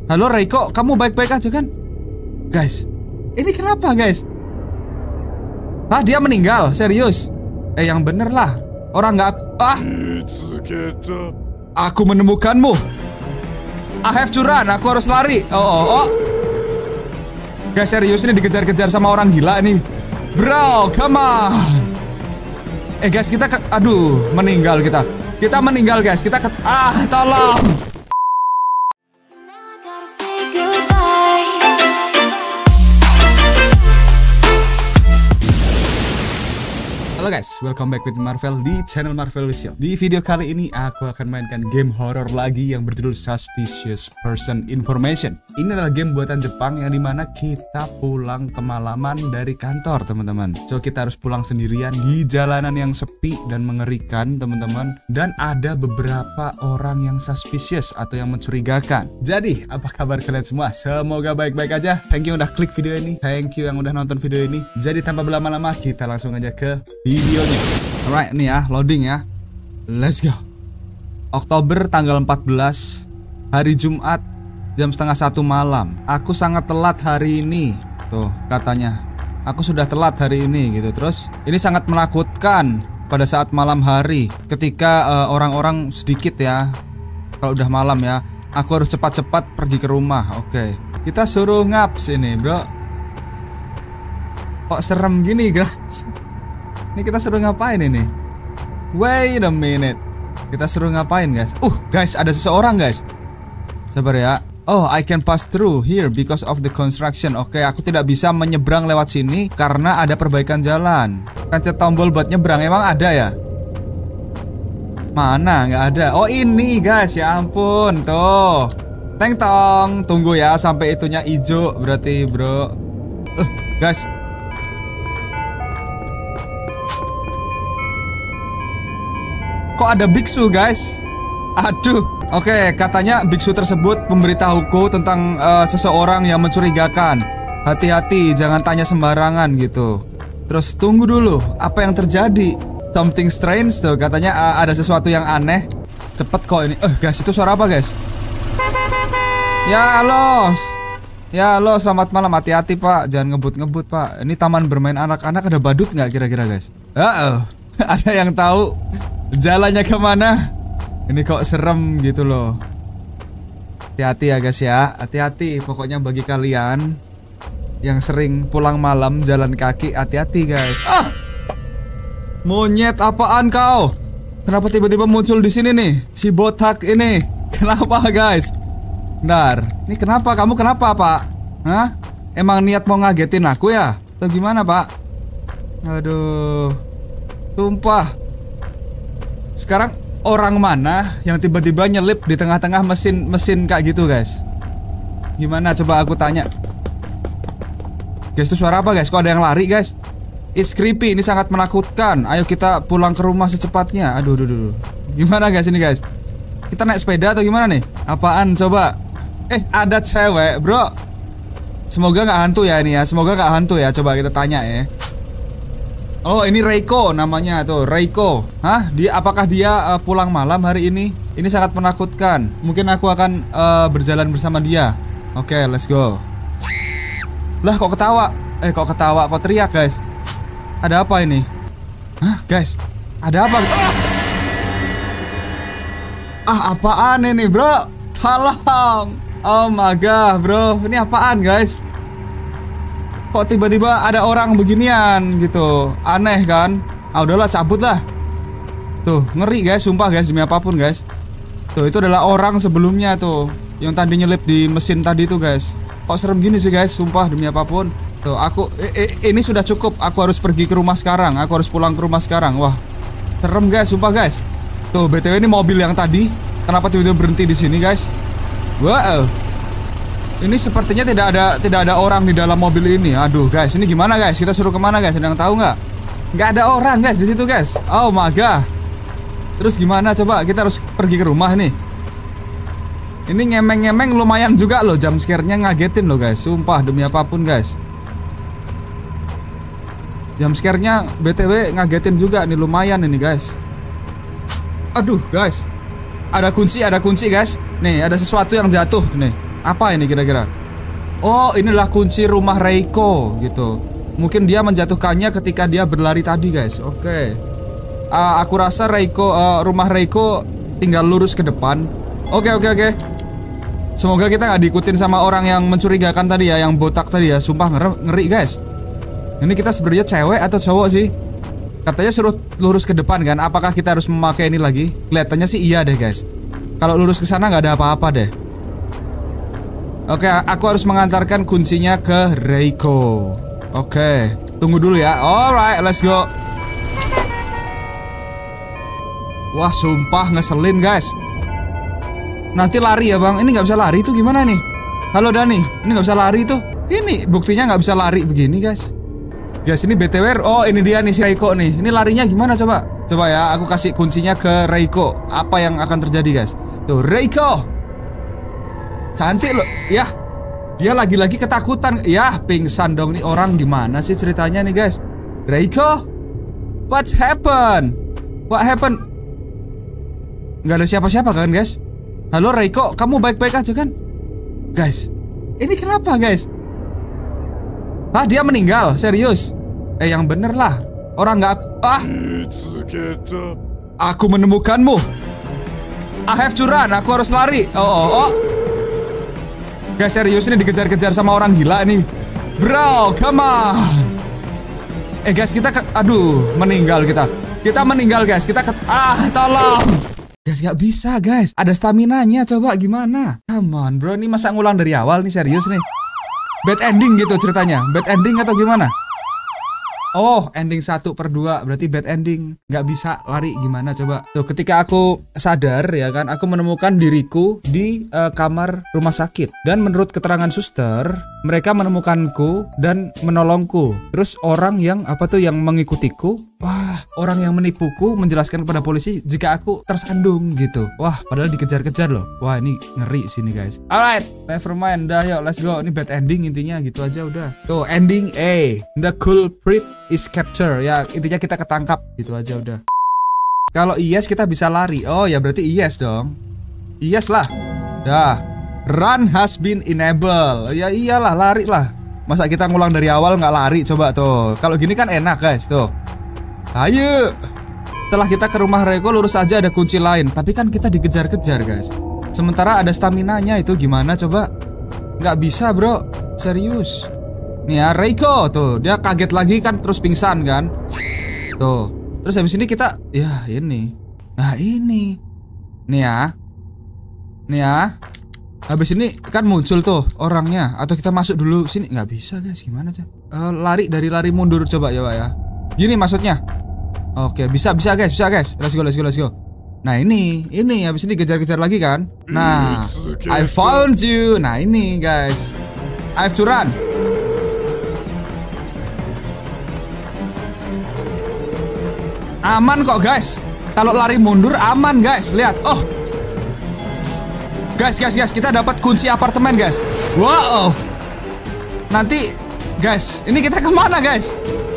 Halo Reiko, kamu baik-baik aja kan? Guys, ini kenapa guys? Ah, dia meninggal, serius. Yang bener lah. Orang nggak aku menemukanmu. I have to run, aku harus lari. Oh. Guys, serius ini dikejar-kejar sama orang gila nih. Bro, come on. Guys, kita aduh, meninggal kita. Kita meninggal guys. Tolong. Halo guys, welcome back with Marvel di channel Marvel Vision. Di video kali ini aku akan mainkan game horror lagi yang berjudul Suspicious Person Information. Ini adalah game buatan Jepang yang dimana kita pulang kemalaman dari kantor, teman-teman. So kita harus pulang sendirian di jalanan yang sepi dan mengerikan, teman-teman. Dan ada beberapa orang yang suspicious atau yang mencurigakan. Jadi, apa kabar kalian semua? Semoga baik-baik aja. Thank you yang udah klik video ini. Thank you yang udah nonton video ini. Jadi tanpa berlama-lama kita langsung aja ke videonya. Alright, nih ya, loading ya. Let's go. Oktober tanggal 14, hari Jumat, jam setengah 1 malam. Aku sangat telat hari ini. Tuh, katanya aku sudah telat hari ini gitu. Terus, ini sangat menakutkan pada saat malam hari. Ketika orang-orang sedikit ya. Kalau udah malam ya, aku harus cepat-cepat pergi ke rumah. Oke. Kita suruh ngaps ini, bro. Kok serem gini, guys? Ini kita suruh ngapain ini? Wait a minute. Kita suruh ngapain guys? Guys, ada seseorang guys. Sabar ya. Oh, I can pass through here because of the construction. Oke, aku tidak bisa menyeberang lewat sini karena ada perbaikan jalan. Pencet tombol buat nyebrang. Emang ada ya? Mana? Nggak ada. Oh, ini guys, ya ampun. Tuh. Teng tong. Tunggu ya sampai itunya hijau berarti, bro. Guys. Kok ada biksu guys? Aduh. Oke, katanya biksu tersebut memberitahuku tentang seseorang yang mencurigakan. Hati-hati, jangan tanya sembarangan gitu. Terus tunggu dulu, apa yang terjadi? Something strange tuh, katanya ada sesuatu yang aneh. Cepet kok ini. Guys, itu suara apa guys? Ya halo. Ya halo, selamat malam. Hati-hati pak, jangan ngebut-ngebut pak. Ini taman bermain anak-anak, ada badut nggak kira-kira guys? Ada yang tahu jalannya kemana? Ini kok serem gitu loh. Hati-hati ya guys ya. Hati-hati pokoknya bagi kalian yang sering pulang malam jalan kaki, hati-hati guys. Monyet apaan kau? Kenapa tiba-tiba muncul di sini nih? Si botak ini. Kenapa guys? Bentar. Ini kenapa? Kamu kenapa pak? Hah? Emang niat mau ngagetin aku ya? Atau gimana pak? Aduh. Sumpah. Sekarang orang mana yang tiba-tiba nyelip di tengah-tengah mesin kayak gitu guys? Gimana coba aku tanya. Guys, itu suara apa guys? Kok ada yang lari guys? It's creepy, ini sangat menakutkan. Ayo kita pulang ke rumah secepatnya. Aduh. Gimana guys ini guys? Kita naik sepeda atau gimana nih? Apaan coba? Ada cewek bro. Semoga nggak hantu ya ini ya. Semoga nggak hantu ya. Coba kita tanya ya. Oh, ini Reiko namanya tuh, Reiko. Hah? Apakah dia pulang malam hari ini? Ini sangat menakutkan. Mungkin aku akan berjalan bersama dia. Oke, let's go. Lah, kok ketawa? Kok teriak, guys? Ada apa ini? Hah, guys? Ada apa? Apaan ini, bro? Tolong. Oh my god, bro. Ini apaan, guys? Kok tiba-tiba ada orang beginian gitu? Aneh kan? Udahlah cabut lah. Tuh, ngeri guys, sumpah guys, demi apapun guys. Tuh, itu adalah orang sebelumnya tuh, yang tadi nyelip di mesin tadi tuh guys. Kok serem gini sih guys, sumpah demi apapun. Tuh, aku ini sudah cukup. Aku harus pergi ke rumah sekarang. Aku harus pulang ke rumah sekarang. Wah, serem guys, sumpah guys. Tuh, BTW ini mobil yang tadi kenapa tiba-tiba berhenti di sini guys? Wow. Ini sepertinya tidak ada orang di dalam mobil ini. Aduh guys, ini gimana guys? Kita suruh kemana guys? Ada yang tahu nggak? Nggak ada orang guys di situ guys. Oh my god. Terus gimana coba? Kita harus pergi ke rumah nih. Ini ngemeng-ngemeng lumayan juga loh, jump scare-nya ngagetin loh guys. Sumpah demi apapun guys. Jump scare-nya BTW ngagetin juga nih, lumayan ini guys. Aduh guys. Ada kunci guys. Nih, ada sesuatu yang jatuh nih. Apa ini kira-kira? Oh, inilah kunci rumah Reiko gitu. Mungkin dia menjatuhkannya ketika dia berlari tadi, guys. Oke. Aku rasa rumah Reiko tinggal lurus ke depan. Oke. Semoga kita nggak diikutin sama orang yang mencurigakan tadi ya, yang botak tadi ya. Sumpah ngeri, guys. Ini kita sebenarnya cewek atau cowok sih? Katanya suruh lurus ke depan kan? Apakah kita harus memakai ini lagi? Kelihatannya sih iya deh, guys. Kalau lurus ke sana nggak ada apa-apa deh. Oke, aku harus mengantarkan kuncinya ke Reiko. Oke, tunggu dulu ya. Alright, let's go. Wah, sumpah ngeselin, guys. Nanti lari ya, Bang. Ini nggak bisa lari tuh gimana nih? Halo Dani, ini nggak bisa lari tuh. Ini buktinya nggak bisa lari begini, guys. Guys, ini BTW. Oh, ini dia nih si Reiko nih. Ini larinya gimana coba? Coba ya, aku kasih kuncinya ke Reiko. Apa yang akan terjadi, guys? Tuh, Reiko. Cantik loh. Ya. Dia lagi-lagi ketakutan. Ya, pingsan dong nih orang. Gimana sih ceritanya nih, guys? Reiko? What's happened? What happened? Nggak ada siapa-siapa kan, guys? Halo Reiko, kamu baik-baik aja kan? Guys, ini kenapa, guys? Ah, dia meninggal, serius. Yang bener lah. Orang nggak aku menemukanmu. I have to run, aku harus lari. Oh. Guys, serius ini dikejar-kejar sama orang gila nih. Bro, come on. Guys, kita aduh, meninggal kita. Kita meninggal, guys. Tolong. Guys, nggak bisa, guys. Ada staminanya, coba gimana? Come on, bro. Ini masa ngulang dari awal nih, serius nih. Bad ending gitu ceritanya. Bad ending atau gimana? Oh, ending 1/2 berarti bad ending. Nggak bisa lari gimana coba? Tuh, ketika aku sadar ya kan, aku menemukan diriku di kamar rumah sakit. Dan menurut keterangan suster, mereka menemukanku dan menolongku. Terus orang yang yang mengikutiku, wah, orang yang menipuku menjelaskan kepada polisi jika aku tersandung gitu. Wah, padahal dikejar-kejar loh. Wah, ini ngeri sini, guys. Alright, never mind. Dah, yuk, let's go. Ini bad ending intinya gitu aja udah. Tuh, ending A. The culprit is captured. Ya, intinya kita ketangkap gitu aja udah. Kalau yes kita bisa lari. Oh, ya berarti yes dong. Yes lah. Dah. Run has been enabled. Ya iyalah, lari lah. Masa kita ngulang dari awal nggak lari coba tuh. Kalau gini kan enak, guys, tuh. Ayo. Setelah kita ke rumah Reiko, lurus aja ada kunci lain. Tapi kan kita dikejar-kejar, guys. Sementara ada staminanya, itu gimana coba? Nggak bisa, bro. Serius. Nih ya, Reiko tuh, dia kaget lagi kan, terus pingsan kan. Tuh. Terus habis ini kita, ya ini. Nah ini. Nih ya. Habis ini kan muncul tuh orangnya. Atau kita masuk dulu sini. Nggak bisa, guys, gimana aja? Lari mundur coba ya, Pak ya. Gini maksudnya. Oke, bisa guys, Let's go. Nah ini habis ini kejar-kejar lagi kan. Nah, I found you. Nah ini, guys, I have to run. Aman kok, guys. Kalau lari mundur aman, guys. Lihat. Oh. Guys, kita dapat kunci apartemen, guys. Wow. Nanti, guys, ini kita kemana, guys?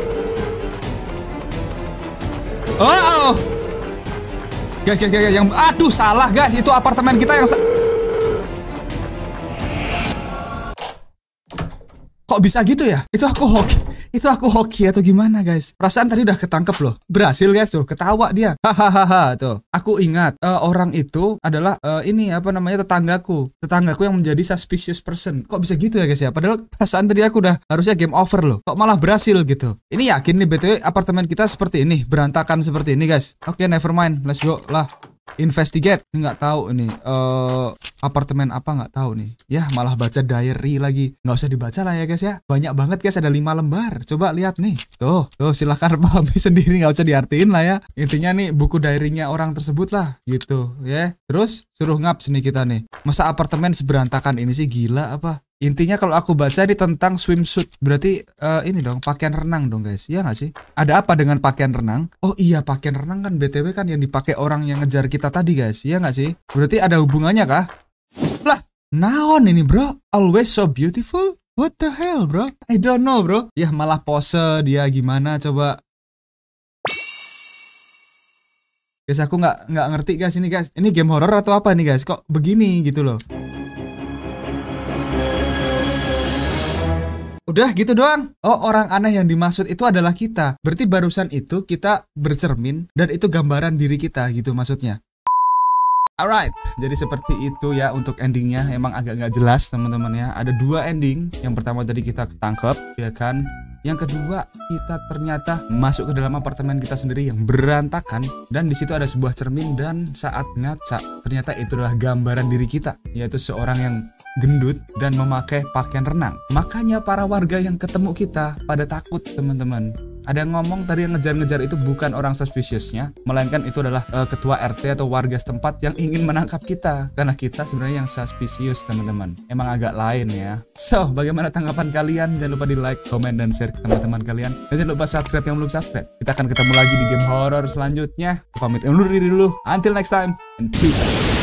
Oh. Guys, yang aduh salah, guys. Itu apartemen kita yang kok bisa gitu ya? Itu aku hoki atau gimana, guys? Perasaan tadi udah ketangkep loh. Berhasil, guys, tuh. Ketawa dia. Hahaha, tuh. Aku ingat orang itu adalah tetanggaku yang menjadi suspicious person. Kok bisa gitu ya, guys ya? Padahal perasaan tadi aku udah harusnya game over loh. Kok malah berhasil gitu? Ini yakin nih BTW apartemen kita seperti ini, berantakan seperti ini, guys. Oke, never mind. Let's go lah. Investigate. Ini nggak tahu ini apartemen apa, nggak tahu nih. Ya, malah baca diary lagi. Nggak usah dibaca lah ya, guys ya. Banyak banget, guys, ada 5 lembar. Coba lihat nih. Tuh, silahkan pahami sendiri, nggak usah diartiin lah ya. Intinya nih buku diary-nya orang tersebut lah gitu ya. Terus suruh ngaps nih kita nih. Masa apartemen seberantakan ini sih, gila apa? Intinya kalau aku baca ini tentang swimsuit. Berarti ini dong, pakaian renang dong, guys. Iya nggak sih? Ada apa dengan pakaian renang? Oh iya, pakaian renang kan BTW kan yang dipakai orang yang ngejar kita tadi, guys. Iya nggak sih? Berarti ada hubungannya kah? Lah, naon ini, bro? Always so beautiful? What the hell, bro? I don't know, bro. Ya malah pose dia gimana coba. Guys, aku nggak ngerti, guys, ini, guys. Ini game horror atau apa nih, guys? Kok begini gitu loh? Udah gitu doang. Oh, orang aneh yang dimaksud itu adalah kita. Berarti barusan itu kita bercermin dan itu gambaran diri kita gitu maksudnya. Alright, jadi seperti itu ya untuk endingnya. Emang agak nggak jelas teman-teman ya. Ada 2 ending. Yang pertama tadi kita ketangkep, ya kan. Yang kedua kita ternyata masuk ke dalam apartemen kita sendiri yang berantakan. Dan di situ ada sebuah cermin dan saat ngaca ternyata itu adalah gambaran diri kita, yaitu seorang yang gendut dan memakai pakaian renang. Makanya para warga yang ketemu kita pada takut teman-teman. Ada yang ngomong tadi yang ngejar-ngejar itu bukan orang suspiciousnya, melainkan itu adalah ketua RT atau warga setempat yang ingin menangkap kita. Karena kita sebenarnya yang suspicious teman-teman. Emang agak lain ya. So, bagaimana tanggapan kalian? Jangan lupa di like, komen, dan share ke teman-teman kalian. Dan jangan lupa subscribe yang belum subscribe. Kita akan ketemu lagi di game horror selanjutnya. Pamit undur diri dulu. Until next time, and peace out.